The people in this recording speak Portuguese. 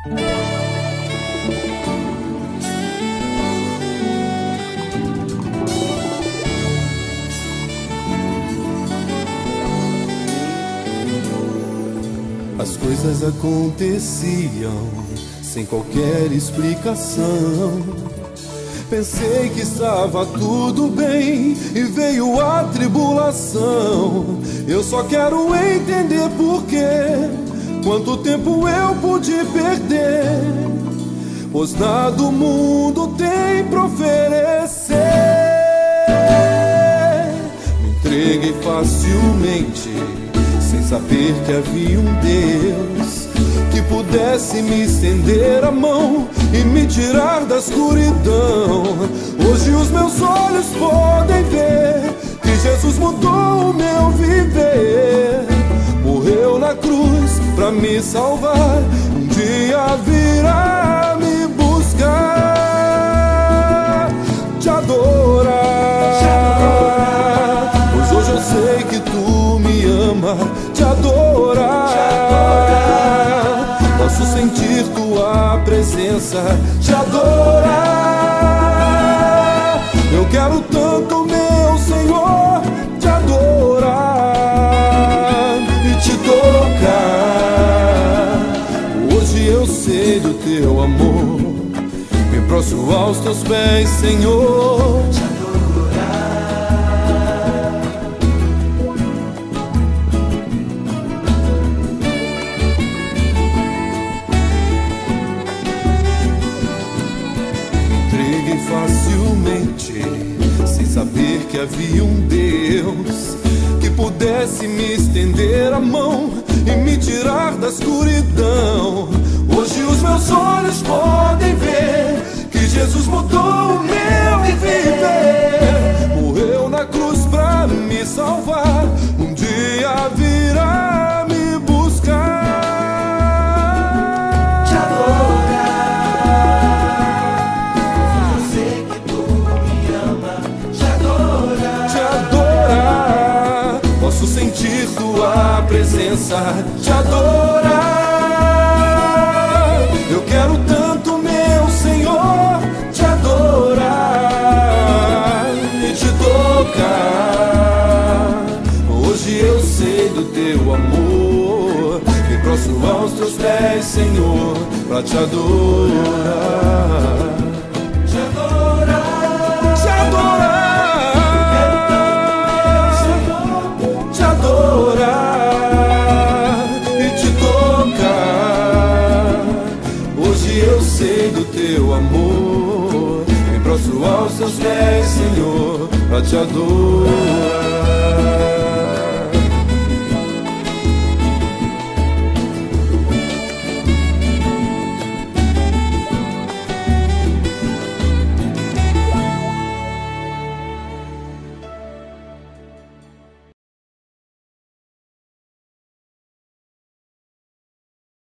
As coisas aconteciam sem qualquer explicação. Pensei que estava tudo bem e veio a tribulação. Eu só quero entender por quê, quanto tempo eu pude perder, pois nada o mundo tem pra oferecer. Me entreguei facilmente, sem saber que havia um Deus que pudesse me estender a mão e me tirar da escuridão. Hoje os meus olhos podem ver que Jesus mudou o meu viver. Morreu na cruz pra me salvar, um dia virá me buscar, te adorar. Pois hoje eu sei que tu me ama, te adorar. Posso sentir tua presença, te adorar. Eu quero tanto, meu Senhor, te adorar e te tocar. Hoje eu sei do teu amor, me prostro aos teus pés, Senhor. Facilmente, sem saber que havia um Deus que pudesse me estender a mão e me tirar da escuridão. Hoje os meus olhos podem ver que Jesus mudou o meu viver. Morreu na cruz pra me salvar, um dia virá me buscar, te adorar. Posso sentir tua presença, te adorar. Eu quero tanto, meu Senhor, te adorar e te tocar. Hoje eu sei do teu amor, me prostro aos teus pés, Senhor, pra te adorar. Te adorar, te adorar. Do teu amor, me prostro aos teus pés, Senhor, pra te adorar.